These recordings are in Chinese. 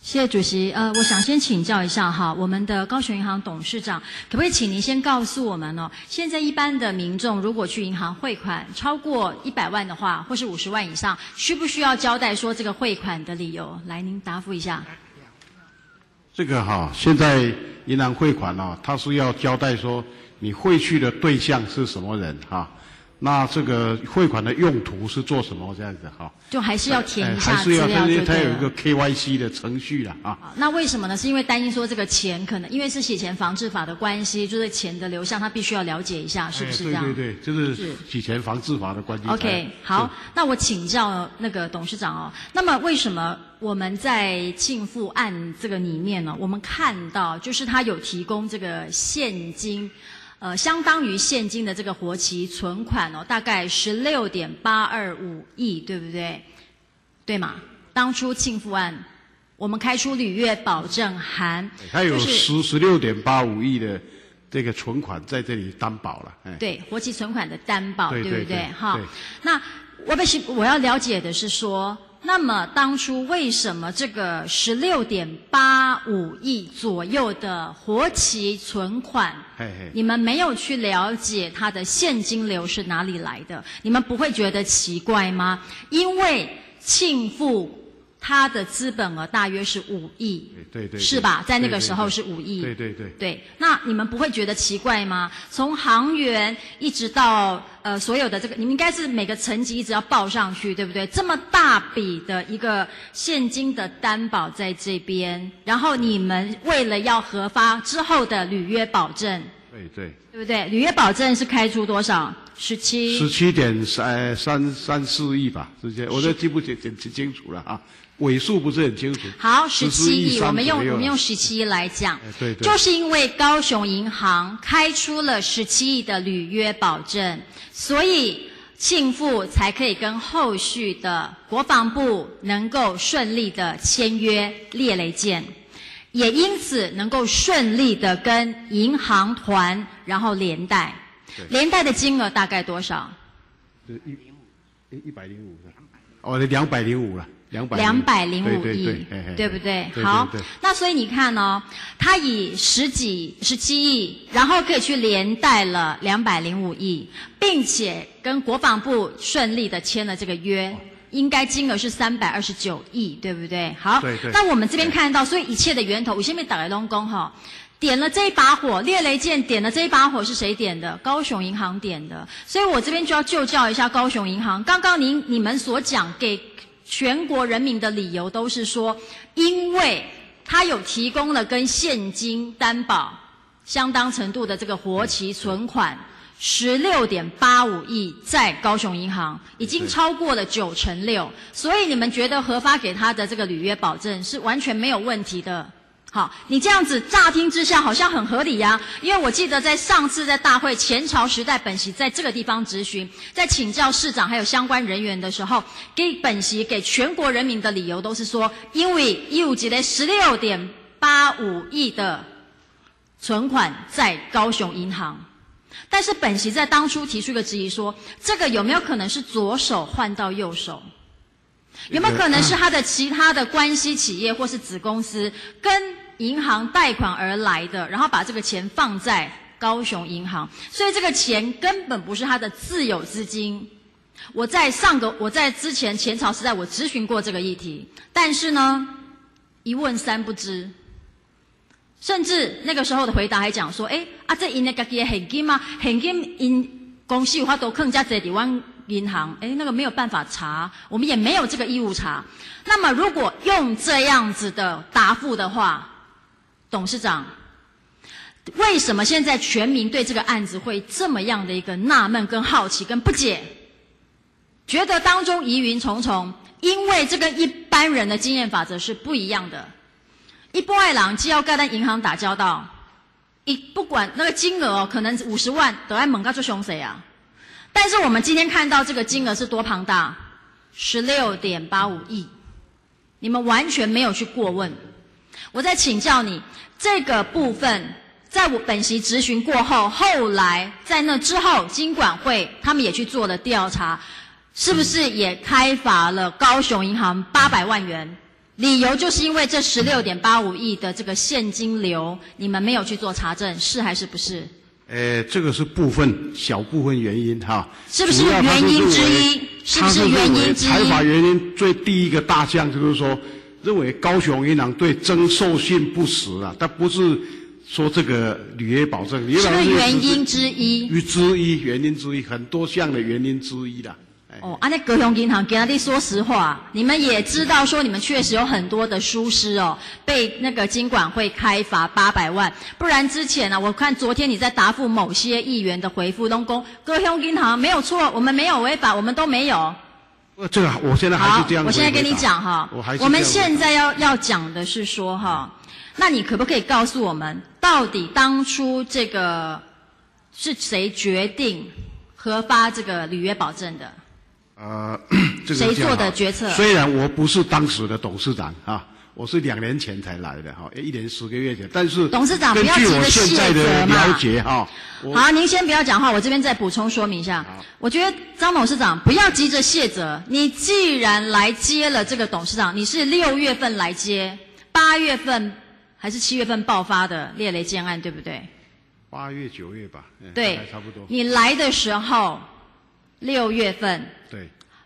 谢谢主席。我想先请教一下哈，我们的高雄银行董事长，可不可以请您先告诉我们哦，现在一般的民众如果去银行汇款超过100万的话，或是50万以上，需不需要交代说这个汇款的理由？来，您答复一下。 这个现在银行汇款它是要交代说你汇去的对象是什么人那这个汇款的用途是做什么这样子就还是要填一下资料， 它有一个 KYC 的程序啦那为什么呢？是因为担心说这个钱可能因为是洗钱防治法的关系，就是钱的流向他必须要了解一下，是不是这样？ 对，就是洗钱防治法的关系。 OK， 好，那我请教那个董事长哦，那么为什么我们在庆富案这个里面呢，我们看到就是他有提供这个现金。相当于现金的这个活期存款大概16.825亿，对不对？对吗？当初庆富案，我们开出履约保证函， 它有16.85亿的这个存款在这里担保了。 对，活期存款的担保，对不对？ 好， 那我要了解的是说，那么当初为什么这个16.85亿左右的活期存款，你们没有去了解它的现金流是哪里来的？你们不会觉得奇怪吗？因为庆富它的资本额大约是5亿， 对， 是吧？在那个时候是5亿，对。那你们不会觉得奇怪吗？从行员一直到所有的这个，你们应该是每个层级一直要报上去，对不对？这么大笔的一个现金的担保在这边，然后你们为了要核发之后的履约保证， 对不对？履约保证是开出多少 ？17.34亿吧，之间我都记不清楚了尾数不是很清楚。 好，17亿，我们用17亿来讲， 对， 就是因为高雄银行开出了17亿的履约保证，所以庆富才可以跟后续的国防部能够顺利的签约猎雷舰，也因此能够顺利的跟银行团然后连带的金额大概多少 ？105了。205亿， 对不对？好，那所以你看他以17亿，然后可以去连带了205亿，并且跟国防部顺利的签了这个约，应该金额是329亿，对不对？好，那我们这边看到，所以一切的源头，我先被打开龙宫点了这一把火，猎雷舰点了这一把火是谁点的？高雄银行点的，所以我这边就要就教一下高雄银行。刚刚你们所讲给全国人民的理由都是说，因为他有提供了跟现金担保相当程度的这个活期存款16.85亿在高雄银行，已经超过了6%，所以你们觉得核发给他的这个履约保证是完全没有问题的。好，你这样子乍听之下好像很合理啊，因为我记得在上次在大会前朝时代本席在这个地方质询，在请教市长还有相关人员的时候，给本席给全国人民的理由都是说，因为有一个16.85亿的存款在高雄银行，但是本席在当初提出一个质疑说，这个有没有可能是左手换到右手？有没有可能是他的其他的关系企业或是子公司跟银行贷款而来的，然后把这个钱放在高雄银行，所以这个钱根本不是他的自有资金。我在之前前朝时代我咨询过这个议题，但是呢一问三不知，甚至那个时候的回答还讲说，这因的自己的现金吗？现金因公司有法度更加在台湾银行，那个没有办法查，我们也没有这个义务查。那么如果用这样子的答复的话，董事长，为什么现在全民对这个案子会这么样的一个纳闷跟好奇跟不解，觉得当中疑云重重？因为这跟一般人的经验法则是不一样的。一般的人只要跟咱银行打交道，不管那个金额可能50万都要问到最凶谁啊。但是我们今天看到这个金额是多庞大，16.85亿，你们完全没有去过问。我再请教你，这个部分在我本席质询过后，后来在那之后，金管会他们也去做了调查，是不是也开罚了高雄银行800万元？ 理由就是因为这16.85亿的这个现金流，你们没有去做查证，是还是不是？ 这个是小部分原因哈。 是不是原因之一？是不是原因之一？ 采罚原因第一个大项就是说，认为高雄银行对征收信不实啊，但不是说这个履约保证。 是不是原因之一？ 原因之一，很多项的原因之一啦。 哦，那高雄银行给他的说实话，你们也知道说你们确实有很多的疏失哦，被那个金管会开罚800万。不然之前呢，我看昨天你在答复某些议员的回复当中，高雄银行没有错，我们没有违法，我们都没有。 这个我现在还是这样。 我现在跟你讲哈，我们现在要讲的是说哈，那你可不可以告诉我们，到底当初这个是谁决定核发这个履约保证的？ 这个谁做的决策？ 虽然我不是当时的董事长啊，我是2年前才来的哈，1年10个月前，但是董事长不要急着卸责嘛。 了解哈。 好，您先不要讲话，我这边再补充说明一下。我觉得张董事长不要急着卸责，你既然来接了这个董事长，你是6月份来接，8月份还是7月份爆发的猎雷建案，对不对 ？8月9月吧。 对， 差不多。 你来的时候，6月份。 对。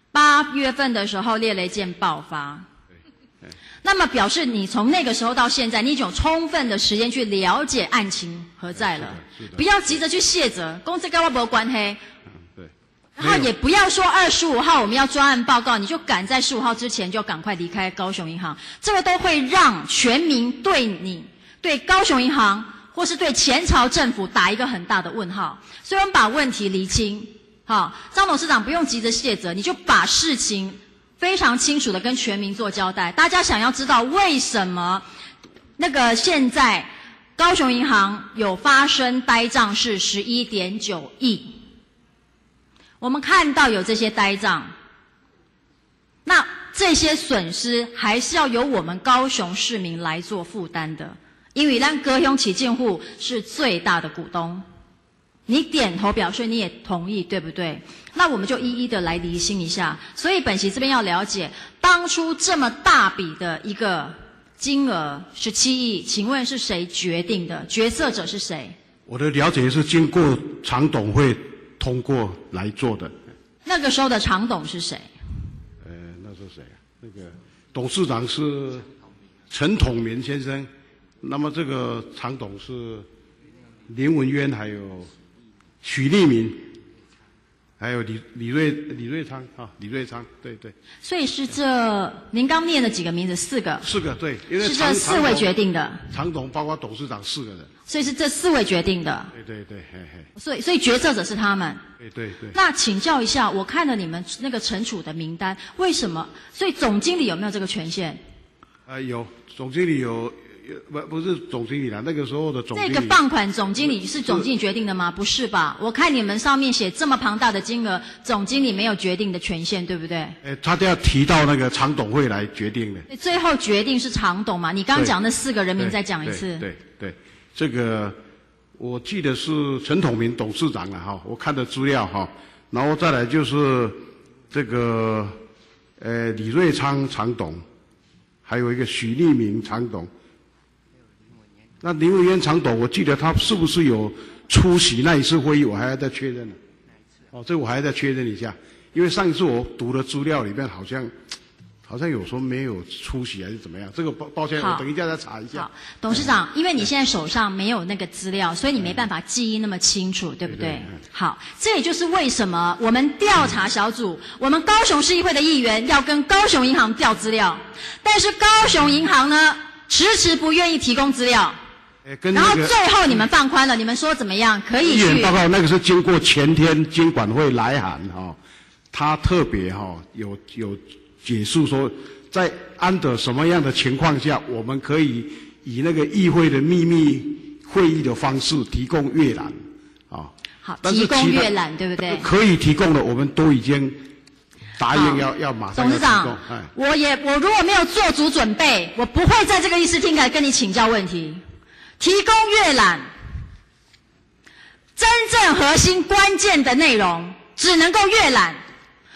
8月份的时候，猎雷舰爆发。那么表示你从那个时候到现在，你已经有充分的时间去了解案情何在了。不要急着去卸责，公司跟我没关系。 对。 然后也不要说25号我们要专案报告，你就赶在15号之前就赶快离开高雄银行，这个都会让全民对高雄银行或是对前朝政府打一个很大的问号。所以我们把问题厘清。好，张董事长不用急着卸责，你就把事情非常清楚的跟全民做交代。大家想要知道为什么那个现在高雄银行有发生呆账是11.9亿，我们看到有这些呆账，那这些损失还是要由我们高雄市民来做负担的，因为咱高雄起建户是最大的股东。你点头表示你也同意，对不对？那我们就一一的来厘清一下。所以本席这边要了解，当初这么大笔的一个金额17亿，请问是谁决定的？决策者是谁？ 我的了解是经过常董会通过来做的。 那个时候的常董是谁？ 那是谁啊？那个董事长是陈统民先生，那么这个常董是林文渊，还有许立民，还有李瑞昌啊，李瑞昌，对对。 所以是您刚念的几个名字？4个。 4个，对，因为是这4位决定的。 常董包括董事长4个人。 所以是这4位决定的。 对，嘿嘿。 所以决策者是他们。 对。 那请教一下，我看了你们那个惩处的名单，为什么？所以总经理有没有这个权限？ 有，总经理有。不是总经理啦，那个时候的总经理。 这个放款总经理是总经理决定的吗？不是吧？我看你们上面写这么庞大的金额，总经理没有决定的权限，对不对？ 他都要提到那个常董会来决定的。 最后决定是常董嘛？你刚讲那4个人名再讲一次。 对，这个我记得是陈统民董事长了哈，我看的资料哈，然后再来就是这个李瑞昌常董，还有一个许立明常董。那林文渊常董，我记得他是不是有出席那一次会议？我还要再确认呢。这我还要再确认一下，因为上一次我读的资料里面好像有说没有出席还是怎么样？这个抱歉，我等一下再查一下。 好，董事长，因为你现在手上没有那个资料，所以你没办法记忆那么清楚，对不对？好，这也就是为什么我们调查小组，我们高雄市议会的议员要跟高雄银行调资料，但是高雄银行呢，迟迟不愿意提供资料。然后最后你们放宽了，你们说怎么样？可以去。 议员报告那个是经过前天金管会来函他特别有解释说，在安的什么样的情况下，我们可以以那个议会的秘密会议的方式提供阅览好，提供阅览对不对？ 可以提供的，我们都已经答应要马上要提供。董事长， 我如果没有做足准备，我不会在这个议事厅来跟你请教问题。提供阅览，真正核心关键的内容只能够阅览，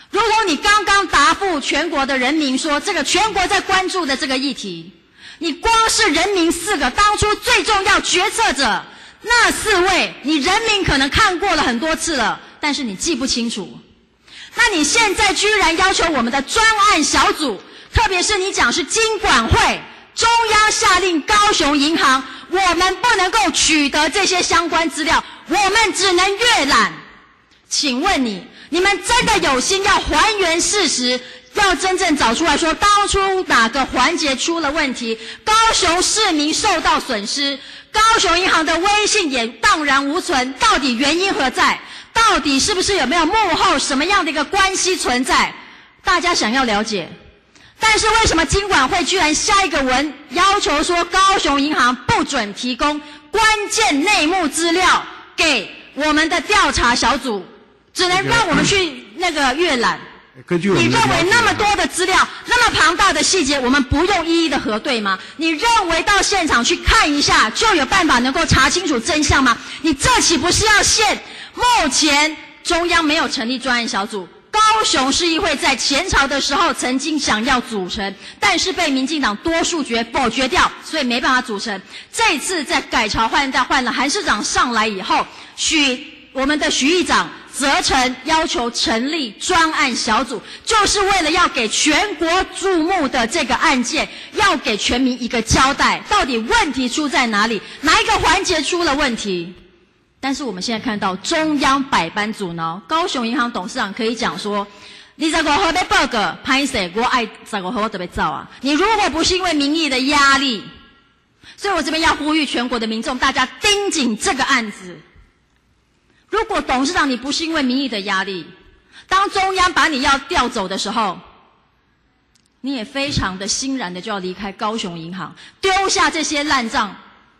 如同你刚刚答复全国的人民说，这个全国在关注的这个议题，你光是人民4个当初最重要决策者那4位，你人民可能看过了很多次了，但是你记不清楚。那你现在居然要求我们的专案小组，特别是你讲是金管会，中央下令高雄银行，我们不能够取得这些相关资料，我们只能阅览。请问你们真的有心要还原事实，要真正找出来说当初哪个环节出了问题，高雄市民受到损失，高雄银行的威信也荡然无存，到底原因何在？到底是不是有没有幕后什么样的一个关系存在？大家想要了解。但是为什么金管会居然下一个文要求说高雄银行不准提供关键内幕资料给我们的调查小组，只能让我们去那个阅览？你认为那么多的资料，那么庞大的细节，我们不用一一的核对吗？你认为到现场去看一下就有办法能够查清楚真相吗？你这岂不是要陷目前中央没有成立专案小组，高雄市议会在前朝的时候曾经想要组成，但是被民进党多数决否决掉，所以没办法组成。这次在改朝换代换了韩市长上来以后，我们的徐议长责成要求成立专案小组，就是为了要给全国注目的这个案件，要给全民一个交代，到底问题出在哪里，哪一个环节出了问题。但是我们现在看到中央百般阻挠，高雄银行董事长可以讲说，25号要报告，拍摄我爱25号我特别造啊！你如果不是因为民意的压力，所以我这边要呼吁全国的民众，大家盯紧这个案子。如果董事长你不是因为民意的压力，当中央把你要调走的时候，你也非常的欣然的就要离开高雄银行，丢下这些烂账。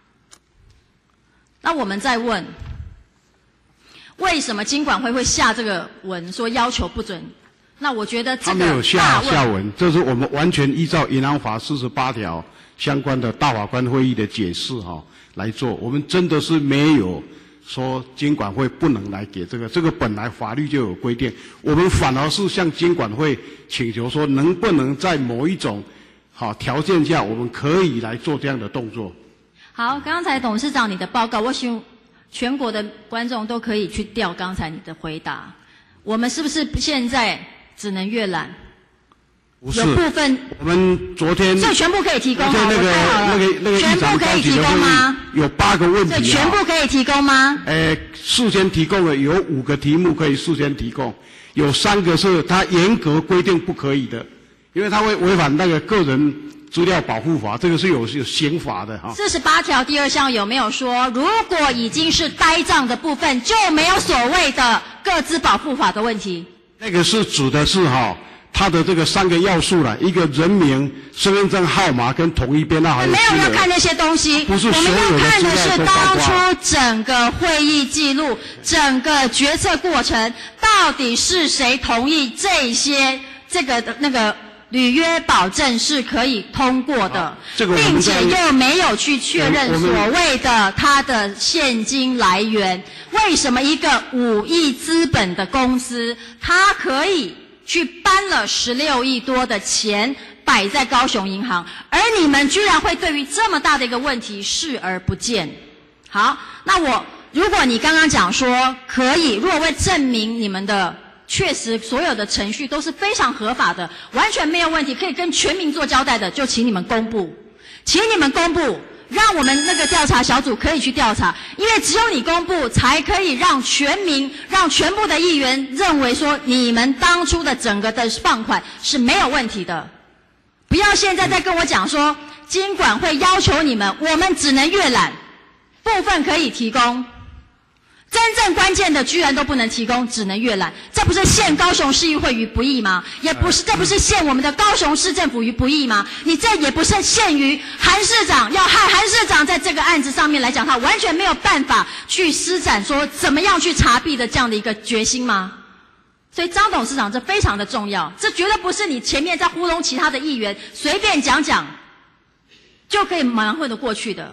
那我们再问，为什么金管会下这个文说要求不准？那我觉得这个他没有下文，这是我们完全依照银行法48条相关的大法官会议的解释来做。我们真的是没有说金管会不能来给这个本来法律就有规定，我们反而是向金管会请求说，能不能在某一种条件下，我们可以来做这样的动作。 好，刚才董事长你的报告，我希望全国的观众都可以去调刚才你的回答。我们是不是现在只能阅览？ 不是， 有部分我们昨天所以全部可以提供吗？ 那个全部可以提供吗？ 有8个问题。 所以全部可以提供吗？ 事先提供了有5个题目可以事先提供，有3个是他严格规定不可以的，因为他会违反那个个人资料保护法，这个是有刑法的 48条第2项有没有说，如果已经是呆账的部分，就没有所谓的个资保护法的问题？ 那个是指的是它的这个3个要素了，一个人名、身份证号码跟统一编号还有。 没有要看那些东西， 不是所有的我们要看的是当初整个会议记录、整个决策过程，到底是谁同意这些那个履约保证是可以通过的，并且又没有去确认所谓的它的现金来源。为什么一个5亿资本的公司，它可以去搬了16亿多的钱摆在高雄银行，而你们居然会对于这么大的一个问题视而不见？好，那如果你刚刚讲说可以，如果会证明你们的确实所有的程序都是非常合法的，完全没有问题，可以跟全民做交代的，就请你们公布，请你们公布，让我们那个调查小组可以去调查，因为只有你公布，才可以让全民、让全部的议员认为说你们当初的整个的放款是没有问题的。不要现在再跟我讲说金管会要求你们，我们只能阅览，部分可以提供。真正关键的居然都不能提供，只能阅览，这不是陷高雄市议会于不义吗？也不是，这不是陷我们的高雄市政府于不义吗？你这也不是陷于韩市长，要害韩市长在这个案子上面来讲，他完全没有办法去施展说怎么样去查弊的这样的一个决心吗？所以张董事长这非常的重要，这绝对不是你前面在糊弄其他的议员随便讲讲就可以蛮混得过去的。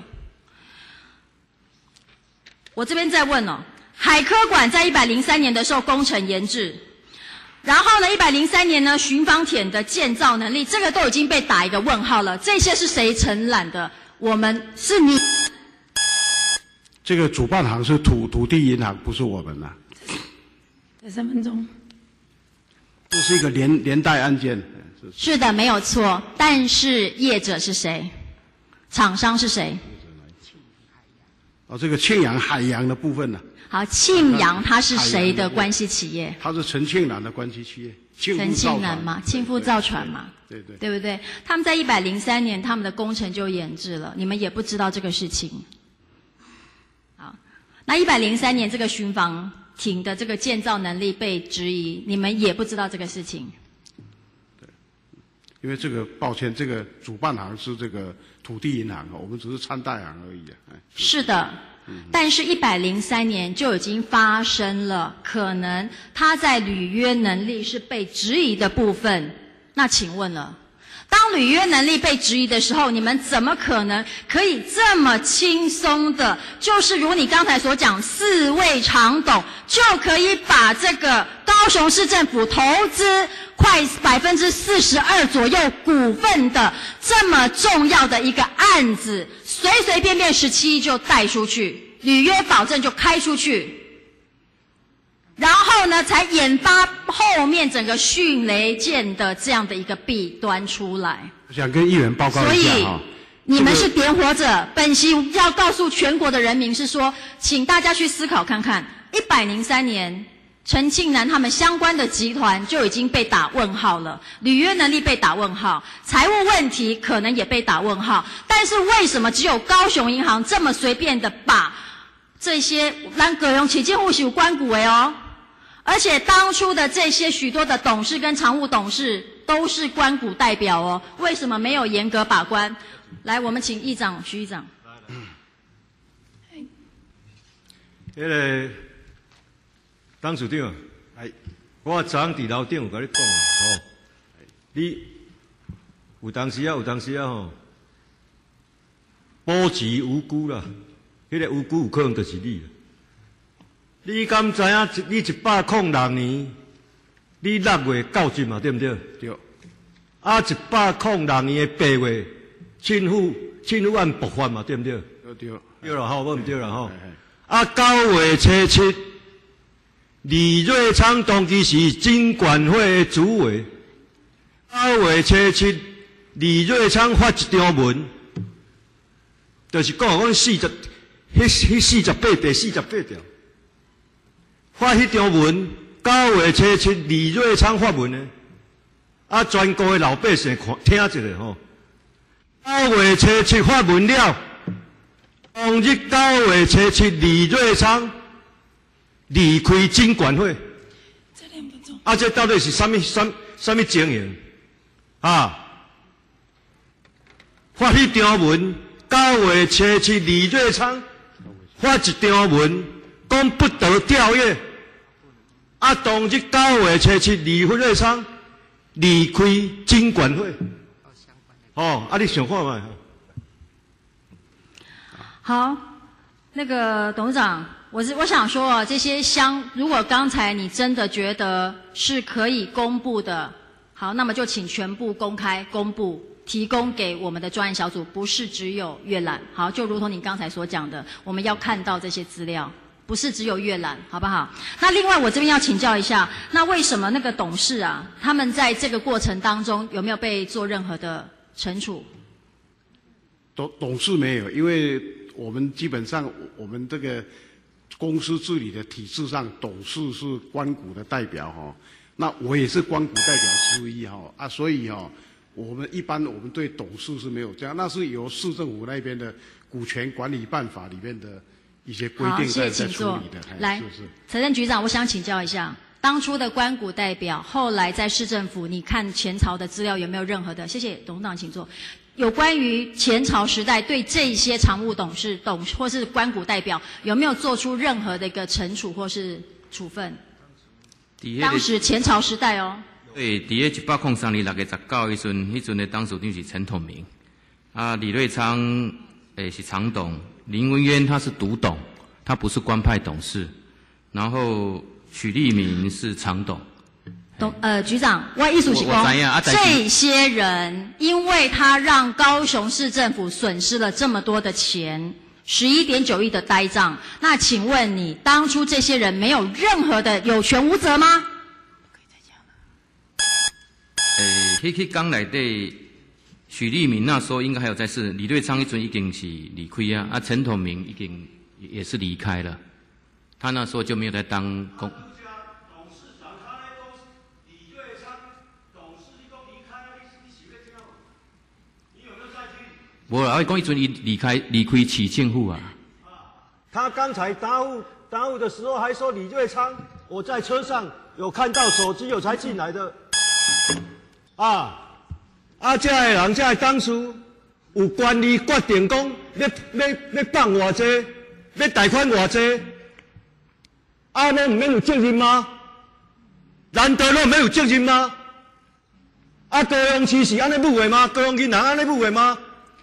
我这边再问海科馆在103年的时候工程研制， 然后呢，103年呢，巡防艇的建造能力，这个都已经被打一个问号了。这些是谁承揽的？我们是你。 这个主办行是土地银行，不是我们呐。 3分钟。 这是一个连带案件。 是的，没有错。但是业者是谁？厂商是谁？ 这个庆阳海洋的部分呢？ 好，庆阳它是谁的关系企业？ 它是陈庆南的关系企业。 陈庆南嘛，庆富造船嘛， 对对， 对不对？他们在103年，他们的工程就延滞了，你们也不知道这个事情。好，那103年这个巡防艇的这个建造能力被质疑，你们也不知道这个事情。 对，因为这个抱歉，这个主办行是这个土地银行，我们只是参贷行而已。 是的。但是103年就已经发生了，可能他在履约能力是被质疑的部分。那请问了，当履约能力被质疑的时候，你们怎么可能可以这么轻松的，就是如你刚才所讲，4位常董就可以把这个高雄市政府投资快42%左右股份的这么重要的一个案子，随随便便17亿就带出去，履约保证就开出去，然后呢，才研发后面整个迅雷舰的这样的一个弊端出来。 我想跟议员报告一下哈。所以你们是点火者，本席要告诉全国的人民是说，请大家去思考看看，103年。陈庆南他们相关的集团就已经被打问号了，履约能力被打问号，财务问题可能也被打问号，但是为什么只有高雄银行这么随便的把这些让葛荣起建户是有关股哦，而且当初的这些许多的董事跟常务董事都是关股代表哦，为什么没有严格把关？来，我们请议长徐议长。 董事长，我昨昏伫楼顶有甲你讲哦，你有当时吼，保持无辜啦，迄个无辜有可能就是你啦。你敢知影？你106年，你6月告罄嘛，对不对？ 对。 啊，106年的8月，亲府案爆发嘛，对不对？ 对。 对啦吼，我唔对啦吼。啊，9月初7。李瑞昌当时是经管会的主委，9月初7，李瑞昌发一张文，就是讲第48条，发迄张文，9月初7，李瑞昌发文的，啊，全国的老百姓听一下吼。9月初7发文了，当日9月初7，李瑞昌。离开经管会，啊，这到底是什么情形？啊，发迄张文，9月初7，李瑞昌发一张文，讲不得调阅。啊，当日9月初7，李瑞昌离开经管会。哦，啊，你想看嘛？ 好，那个董事长。我想说，这些如果刚才你真的觉得是可以公布的，好，那么就请全部公开公布，提供给我们的专案小组，不是只有阅览。好，就如同你刚才所讲的，我们要看到这些资料，不是只有阅览，好不好？那另外我这边要请教一下，那为什么那个董事啊，他们在这个过程当中有没有被做任何的惩处？ 董事没有，因为我们基本上我们这个。公司治理的体制上，董事是官股的代表哈，那我也是官股代表之一哈啊，所以哈，我们对董事是没有这样，那是由市政府那边的股权管理办法里面的一些规定在处理的。 来，财政局长，我想请教一下，当初的官股代表，后来在市政府，你看前朝的资料有没有任何的？谢谢董事长，请坐。有关于前朝时代对这些常务董事或是官股代表有没有做出任何的一个惩处或是处分？当时前朝时代哦。 对，伫个103年6月19迄阵的当事长是陈统明，啊，李瑞昌是常董，林文渊他是独董，他不是官派董事，然后许立明是常董， 局长，我意思是讲，这些人因为他让高雄市政府损失了这么多的钱，11.9亿的呆账，那请问你当初这些人没有任何的有权无责吗？ 迄个刚来的许立明那时候应该还有在世，李瑞昌一阵已经是离开啊，陈统明已经也是离开了，他那时候就没有在当公。我讲一阵离开市政府啊。 他刚才答复的时候还说李瑞昌，我在车上有看到手机，我才进来的。这个人，这个当初有权利决定讲要放偌济，要贷款偌济，那唔免有责任吗？难道拢没有责任吗？高雄市是安尼母的吗？高雄银行安尼母的吗？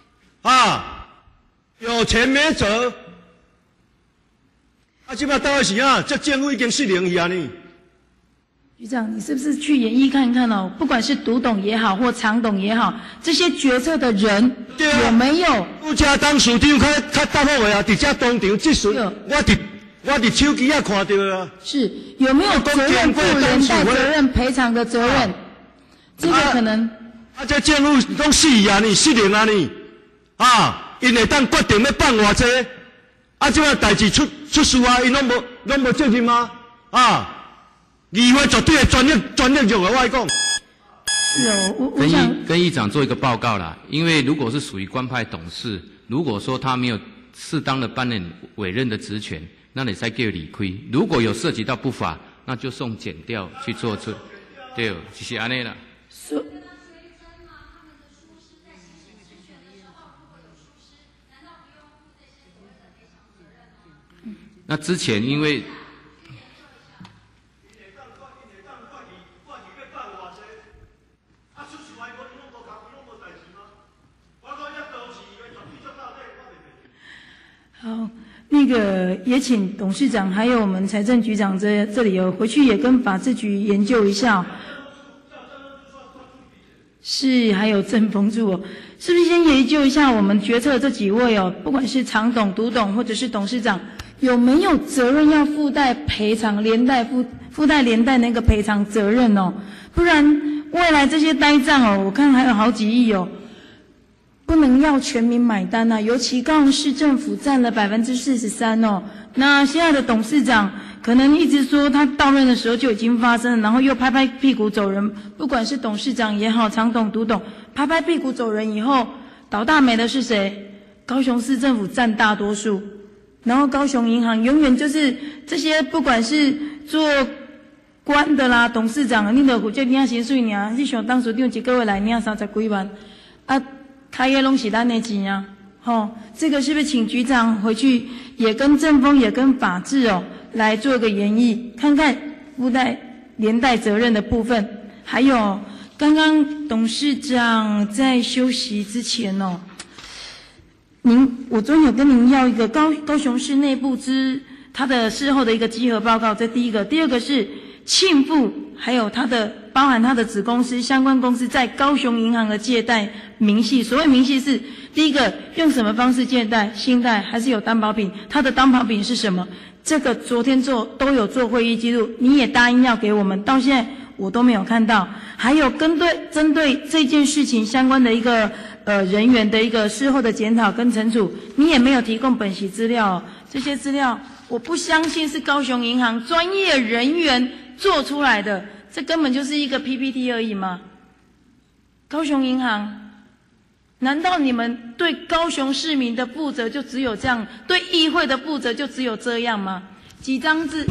有钱没责，即摆到底是啊？这政府已经失灵去啊呢？ 局长，你是不是去演艺看看哦？不管是独董也好，或常董也好，这些决策的人有没有？ 我家当市长较答复的啊，伫这当场即时，我伫手机啊看到啊。 是有没有责任负连带责任赔偿的责任？这个可能。 这政府拢死啊呢，失灵啊呢？因会当决定要放偌济，即摆代志出事啊，因拢无责任吗？议会绝对的专业用的，我来讲。 是哦，我想跟议长做一个报告啦。因为如果是属于官派董事，如果说他没有适当的担任委任的职权，那你才叫理亏。如果有涉及到不法，那就送检调去做出。对，就是安尼啦。那之前因为好，那个也请董事长还有我们财政局长这里回去也跟法制局研究一下是，还有郑丰柱是不是先研究一下我们决策这几位不管是常董、独董或者是董事长，有没有责任要附带赔偿附带连带那个赔偿责任不然未来这些呆账我看还有好几亿不能要全民买单尤其高雄市政府占了43%那现在的董事长可能一直说他到任的时候就已经发生了，然后又拍拍屁股走人，不管是董事长也好，常董、独董，拍拍屁股走人以后，倒大霉的是谁？高雄市政府占大多数，然后高雄银行永远就是这些不管是做官的啦、董事长，你就负责领薪水尔，你想当初长一个月来领30几万，开业拢是咱的钱这个是不是请局长回去也跟政风也跟法制来做个研议，看看附带连带责任的部分。还有刚刚董事长在休息之前我昨天有跟您要一个高雄市内部他的事后的一个集合报告，这第一个。第二个是庆富还有包含他的子公司相关公司在高雄银行的借贷明细。所谓明细是第一个用什么方式借贷，信贷还是有担保品，他的担保品是什么，这个昨天都有做会议记录，你也答应要给我们，到现在我都没有看到。还有针对这件事情相关的一个人员的一个事后的检讨跟惩处，你也没有提供本息资料这些资料我不相信是高雄银行专业人员做出来的，这根本就是一个 PPT 而已嘛。高雄银行难道你们对高雄市民的负责就只有这样，对议会的负责就只有这样吗？几张纸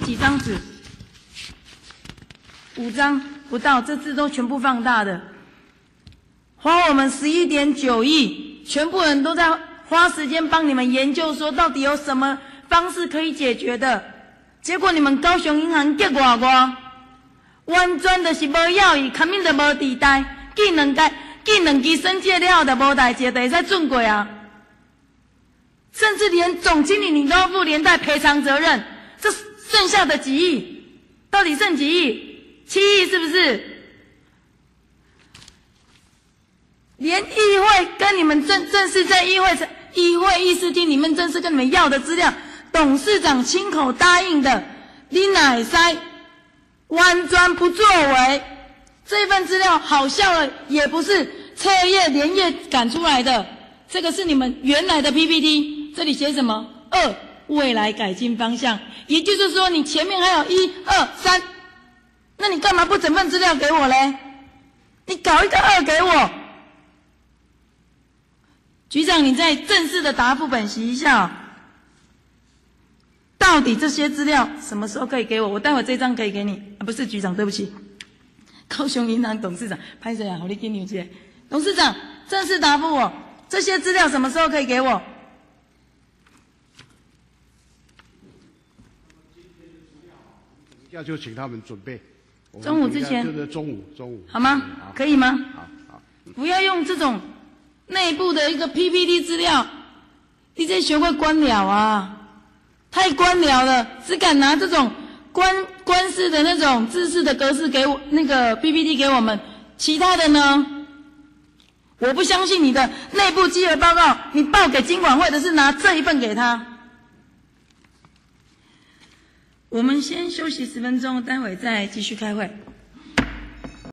5张不到，这字都全部放大的，花我们11.9亿，全部人都在花时间帮你们研究说到底有什么方式可以解决的，结果你们高雄银行结外完全就是无要伊，根本就无地带，记两支申借了后就无代志，就会使准过甚至连总经理你都要负连带赔偿责任，这剩下的几亿，到底剩几亿？ 7亿是不是？连议会跟你们正式在议会议事厅里面正式跟你们要的资料，董事长亲口答应的，你哪会使完全不作为？这份资料好笑了，也不是彻夜连夜赶出来的，这个是你们原来的 PPT， 这里写什么？2未来改进方向，也就是说你前面还有1、2、3，那你干嘛不整份资料给我嘞？你搞一个2给我。局长，你再正式的答复本席一下到底这些资料什么时候可以给我？我待会这张可以给你啊，不是局长，对不起，高雄银行董事长，拍谁啊？我来给你接。董事长，正式答复我，这些资料什么时候可以给我？ 要就请他们准备。 中午之前， 就是中午， 好吗？可以吗？ 好。 不要用这种内部的一个 PPT 资料，你这学会官僚啊，太官僚了，只敢拿这种官式的那种制式的格式给我那个 PPT 给我们，其他的呢？我不相信你的内部稽核报告，你报给金管会的是拿这一份给他。我们先休息10分钟，待会再继续开会。